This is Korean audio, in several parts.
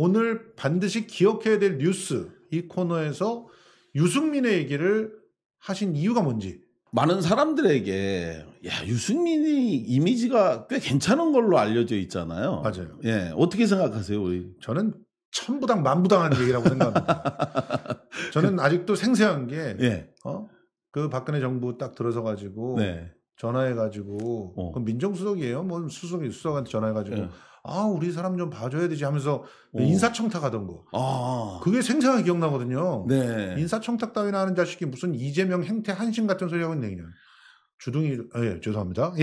오늘 반드시 기억해야 될 뉴스 이 코너에서 유승민의 얘기를 하신 이유가 뭔지. 많은 사람들에게 야 유승민이 이미지가 꽤 괜찮은 걸로 알려져 있잖아요. 맞아요. 예, 어떻게 생각하세요, 우리? 저는 천부당 만부당한 얘기라고 생각합니다. 저는 아직도 생생한 게 예. 그 박근혜 정부 딱 들어서 가지고 네. 전화해 가지고 그 민정수석이에요. 뭐 수석한테 전화해 가지고 예. 아 우리 사람 좀 봐줘야 되지 하면서 인사청탁하던 거. 그게 생생하게 기억나거든요. 네. 인사청탁 따위나 하는 자식이 무슨 이재명 행태 한신 같은 소리 하고 있네 그냥. 주둥이 예 죄송합니다.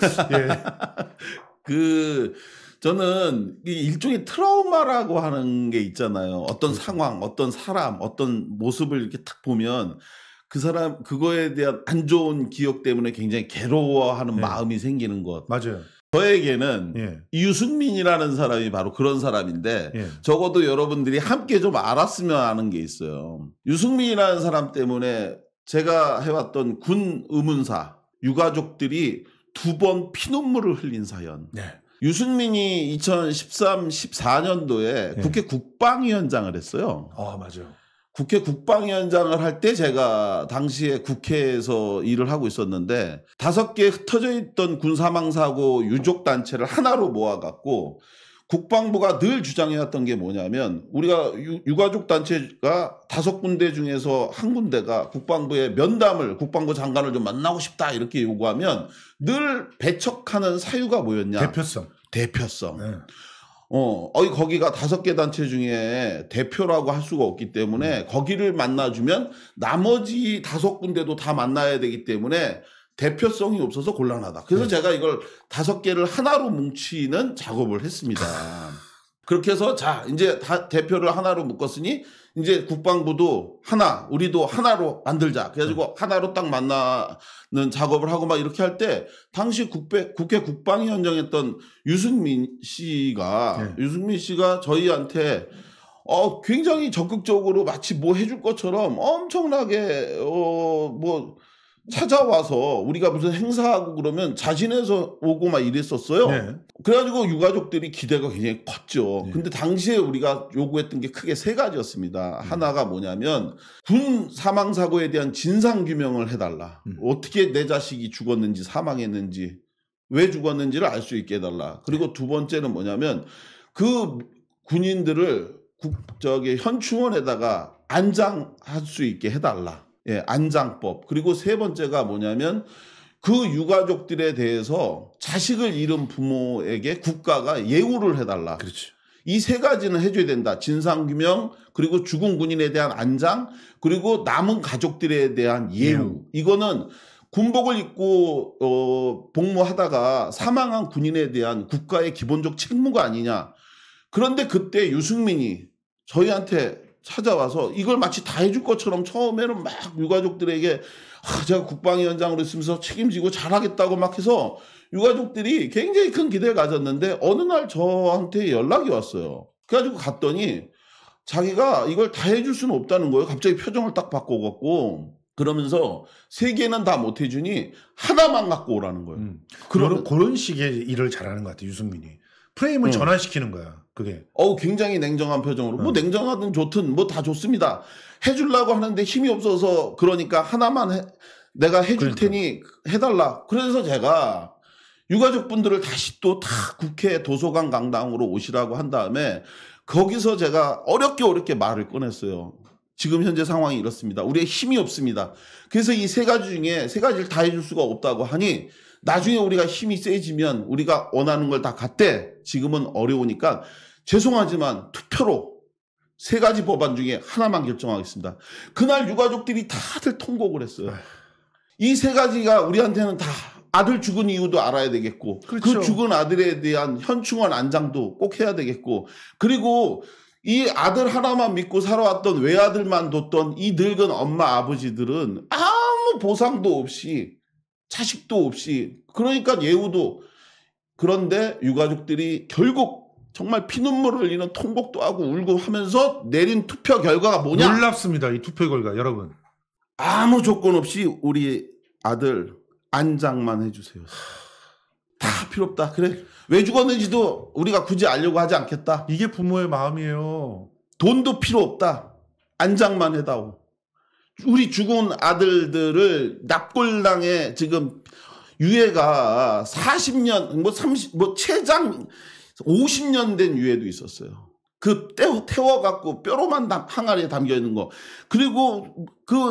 예. 저는 일종의 트라우마라고 하는 게 있잖아요. 어떤 상황, 어떤 사람, 어떤 모습을 이렇게 딱 보면 그 사람 그거에 대한 안 좋은 기억 때문에 굉장히 괴로워하는 마음이 생기는 것. 맞아요. 저에게는 유승민이라는 사람이 바로 그런 사람인데 적어도 여러분들이 함께 좀 알았으면 하는 게 있어요. 유승민이라는 사람 때문에 제가 해왔던 군 의문사 유가족들이 2번 피눈물을 흘린 사연. 유승민이 2013, 14년도에 국회 국방위원장을 했어요. 맞아요. 국회 국방위원장을 할 때 제가 당시에 국회에서 일을 하고 있었는데 5개 흩어져 있던 군사망사고 유족단체를 하나로 모아갖고 국방부가 늘 주장해왔던 게 뭐냐면 우리가 유가족 단체가 5군데 중에서 한 군데가 국방부의 면담을 국방부 장관을 좀 만나고 싶다 이렇게 요구하면 늘 배척하는 사유가 뭐였냐? 대표성. 네. 거기가 5개 단체 중에 대표라고 할 수가 없기 때문에 거기를 만나주면 나머지 5군데도 다 만나야 되기 때문에 대표성이 없어서 곤란하다. 그래서 제가 이걸 5개를 하나로 뭉치는 작업을 했습니다. 그렇게 해서 자 이제 대표를 하나로 묶었으니 이제 국방부도 하나 우리도 하나로 만들자. 그래가지고 하나로 딱 만나는 작업을 하고 막 이렇게 할 때 당시 국회 국방위원장 했던 유승민 씨가 저희한테 굉장히 적극적으로 마치 뭐 해줄 것처럼 엄청나게 뭐 찾아와서 우리가 무슨 행사하고 그러면 자진해서 오고 막 이랬었어요. 그래가지고 유가족들이 기대가 굉장히 컸죠. 근데 당시에 우리가 요구했던 게 크게 3가지였습니다. 하나가 뭐냐면 군 사망사고에 대한 진상규명을 해달라. 어떻게 내 자식이 죽었는지 사망했는지 왜 죽었는지를 알 수 있게 해달라. 그리고 2번째는 뭐냐면 그 군인들을 현충원에다가 안장할 수 있게 해달라. 안장법. 그리고 3번째가 뭐냐면 그 유가족들에 대해서 자식을 잃은 부모에게 국가가 예우를 해달라. 그렇죠. 이 3가지는 해줘야 된다. 진상규명, 그리고 죽은 군인에 대한 안장, 그리고 남은 가족들에 대한 예우. 이거는 군복을 입고 복무하다가 사망한 군인에 대한 국가의 기본적 책무가 아니냐. 그런데 그때 유승민이 저희한테 찾아와서 이걸 마치 다 해줄 것처럼 처음에는 막 유가족들에게 제가 국방위원장으로 있으면서 책임지고 잘하겠다고 막 해서 유가족들이 굉장히 큰 기대를 가졌는데 어느 날 저한테 연락이 왔어요. 그래가지고 갔더니 자기가 이걸 다 해줄 수는 없다는 거예요. 갑자기 표정을 딱 바꿔갖고 그러면서 3개는 다 못 해주니 하나만 갖고 오라는 거예요. 그런 식의 일을 잘하는 것 같아요. 유승민이. 프레임을 전환시키는 거야. 그게. 굉장히 냉정한 표정으로 뭐 냉정하든 좋든 뭐 다 좋습니다. 해주려고 하는데 힘이 없어서 그러니까 하나만 내가 해줄 테니 해달라. 그래서 제가 유가족분들을 다시 또 다 국회 도서관 강당으로 오시라고 한 다음에 거기서 제가 어렵게 말을 꺼냈어요. 지금 현재 상황이 이렇습니다. 우리의 힘이 없습니다. 그래서 이 3가지 중에 3가지를 다 해줄 수가 없다고 하니 나중에 우리가 힘이 세지면 우리가 원하는 걸 다 갖대. 지금은 어려우니까 죄송하지만 투표로 3가지 법안 중에 하나만 결정하겠습니다. 그날 유가족들이 다들 통곡을 했어요. 이 3가지가 우리한테는 다 아들 죽은 이유도 알아야 되겠고 그 죽은 아들에 대한 현충원 안장도 꼭 해야 되겠고 그리고 이 아들 하나만 믿고 살아왔던 외아들만 뒀던 이 늙은 엄마 아버지들은 아무 보상도 없이 자식도 없이 그러니까 예우도 그런데 유가족들이 결국 정말 피눈물을 흘리는 통곡도 하고 울고 하면서 내린 투표 결과가 뭐냐? 놀랍습니다. 이 투표 결과 여러분. 아무 조건 없이 우리 아들 안장만 해주세요. 다 필요 없다. 그래. 왜 죽었는지도 우리가 굳이 알려고 하지 않겠다. 이게 부모의 마음이에요. 돈도 필요 없다. 안장만 해다오. 우리 죽은 아들들을 납골당해 지금 유해가 40년, 뭐 30, 뭐 최장 50년 된 유해도 있었어요. 그 태워갖고 뼈로만 항아리에 담겨 있는 거. 그리고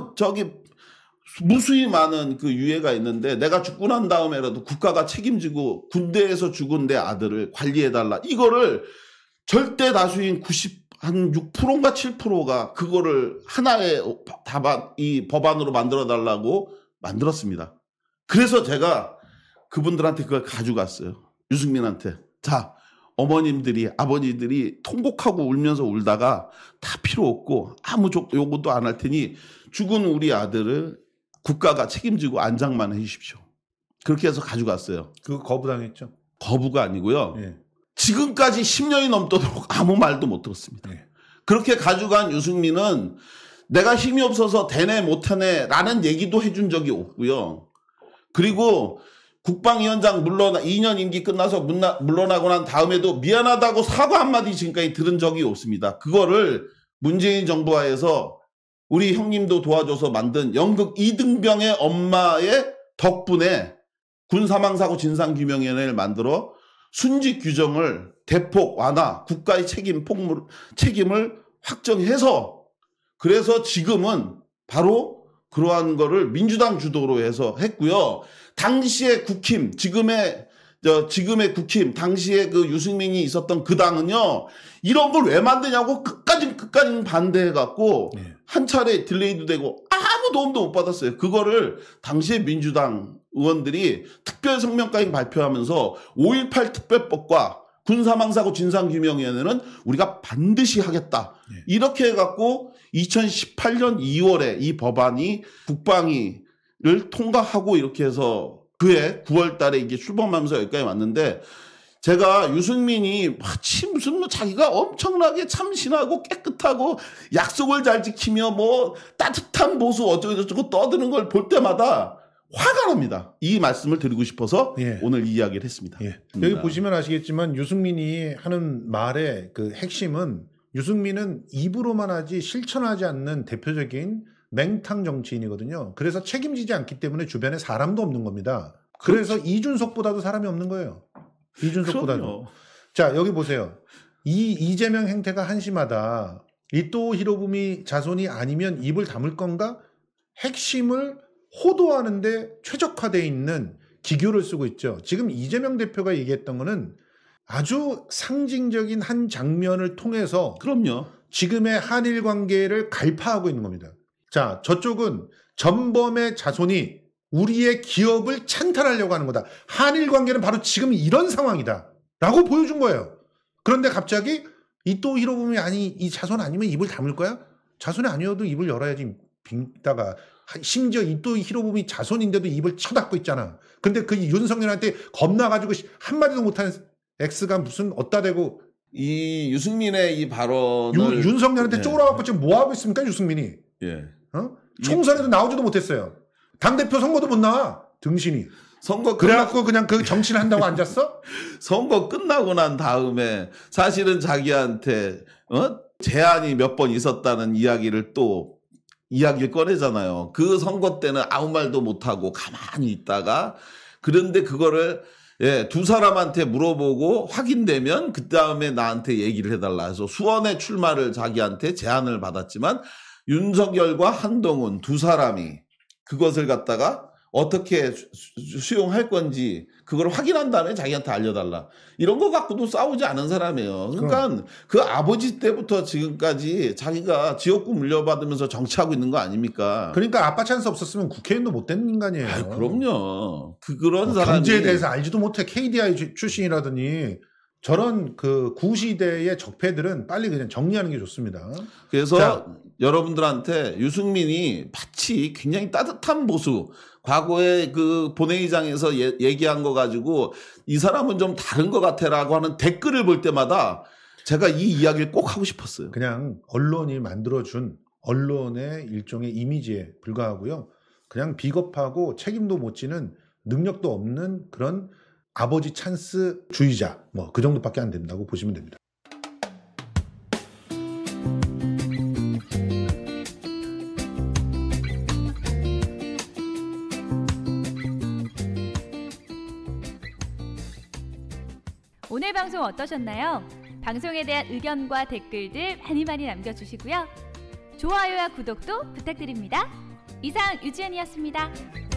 무수히 많은 그 유해가 있는데 내가 죽고 난 다음에라도 국가가 책임지고 군대에서 죽은 내 아들을 관리해달라. 이거를 절대 다수인 6%인가 7%가 그거를 하나의 이 법안으로 만들어달라고 만들었습니다. 그래서 제가 그분들한테 그걸 가져갔어요. 유승민한테. 자, 어머님들이, 아버지들이 통곡하고 울면서 울다가 다 필요 없고 아무 요구도 안 할 테니 죽은 우리 아들을 국가가 책임지고 안장만 해주십시오. 그렇게 해서 가져갔어요. 그거 거부당했죠? 거부가 아니고요. 예. 지금까지 10년이 넘도록 아무 말도 못 들었습니다. 예. 그렇게 가져간 유승민은 내가 힘이 없어서 되네 못하네 라는 얘기도 해준 적이 없고요. 그리고 국방위원장 2년 임기 끝나서 물러나고 난 다음에도 미안하다고 사과 한마디 지금까지 들은 적이 없습니다. 그거를 문재인 정부하에서 우리 형님도 도와줘서 만든 연극 이등병의 엄마의 덕분에 군사망사고 진상규명위원회를 만들어 순직 규정을 대폭 완화, 국가의 책임을 확정해서 그래서 지금은 바로 그러한 거를 민주당 주도로 해서 했고요. 당시의 국힘, 지금의 국힘, 당시에 그 유승민이 있었던 그 당은요, 이런 걸 왜 만드냐고 끝까지 반대해갖고 한 차례 딜레이도 되고 아무 도움도 못 받았어요. 그거를 당시에 민주당 의원들이 특별 성명까지 발표하면서 5.18 특별법과 군사망사고 진상규명위원회는 우리가 반드시 하겠다. 이렇게 해갖고 2018년 2월에 이 법안이 국방위를 통과하고 이렇게 해서 그해 9월 달에 이게 출범하면서 여기까지 왔는데 제가 유승민이 마치 무슨 자기가 엄청나게 참신하고 깨끗하고 약속을 잘 지키며 뭐 따뜻한 보수 어쩌고저쩌고 떠드는 걸 볼 때마다 화가 납니다. 이 말씀을 드리고 싶어서 오늘 이 이야기를 했습니다. 여기 보시면 아시겠지만 유승민이 하는 말의 그 핵심은 유승민은 입으로만 하지 실천하지 않는 대표적인 맹탕 정치인이거든요. 그래서 책임지지 않기 때문에 주변에 사람도 없는 겁니다. 그래서 이준석보다도 사람이 없는 거예요. 이준석보다도. 그럼요. 자, 여기 보세요. 이재명 행태가 한심하다. 이토 히로부미 자손이 아니면 입을 다물 건가? 핵심을 호도하는데 최적화되어 있는 기교를 쓰고 있죠. 지금 이재명 대표가 얘기했던 거는 아주 상징적인 한 장면을 통해서 그럼요. 지금의 한일 관계를 갈파하고 있는 겁니다. 자, 저쪽은 전범의 자손이 우리의 기업을 찬탈하려고 하는 거다. 한일 관계는 바로 지금 이런 상황이다. 라고 보여준 거예요. 그런데 갑자기 이토 히로부미 이 자손 아니면 입을 다물 거야? 자손이 아니어도 입을 열어야지 빙다가 심지어 이토 히로부미 자손인데도 입을 쳐닫고 있잖아. 근데 그 윤석열한테 겁나가지고 한마디도 못하는 X가 무슨 어따 대고 이 유승민의 이 발언을 윤석열한테 쫄아갖고 지금 뭐하고 있습니까 유승민이? 총선에도 나오지도 못했어요. 당대표 선거도 못 나와. 등신이. 그래갖고 그냥 그 정치를 한다고 앉았어? 선거 끝나고 난 다음에 사실은 자기한테 제안이 몇 번 있었다는 이야기를 꺼내잖아요. 그 선거 때는 아무 말도 못하고 가만히 있다가 그런데 그거를 두 사람한테 물어보고 확인되면 그 다음에 나한테 얘기를 해달라 해서 수원에 출마를 자기한테 제안을 받았지만 윤석열과 한동훈 두 사람이 그것을 갖다가 어떻게 수용할 건지 그걸 확인한 다음에 자기한테 알려달라. 이런 거 갖고도 싸우지 않은 사람이에요. 그러니까 그 아버지 때부터 지금까지 자기가 지역구 물려받으면서 정치하고 있는 거 아닙니까? 그러니까 아빠 찬스 없었으면 국회의원도 못 된 인간이에요. 아이, 그럼요. 그런 사람이 경제에 대해서 알지도 못해 KDI 출신이라더니 저런 그 구시대의 적폐들은 빨리 그냥 정리하는 게 좋습니다. 그래서 여러분들한테 유승민이 마치 굉장히 따뜻한 보수, 과거에 그 본회의장에서 얘기한 거 가지고 이 사람은 좀 다른 것 같아라고 하는 댓글을 볼 때마다 제가 이 이야기를 꼭 하고 싶었어요. 그냥 언론이 만들어준 언론의 일종의 이미지에 불과하고요. 그냥 비겁하고 책임도 못 지는 능력도 없는 그런 아버지 찬스 주의자 뭐 그 정도밖에 안 된다고 보시면 됩니다. 오늘 방송 어떠셨나요? 방송에 대한 의견과 댓글들 많이 남겨주시고요. 좋아요와 구독도 부탁드립니다. 이상 유지연이었습니다.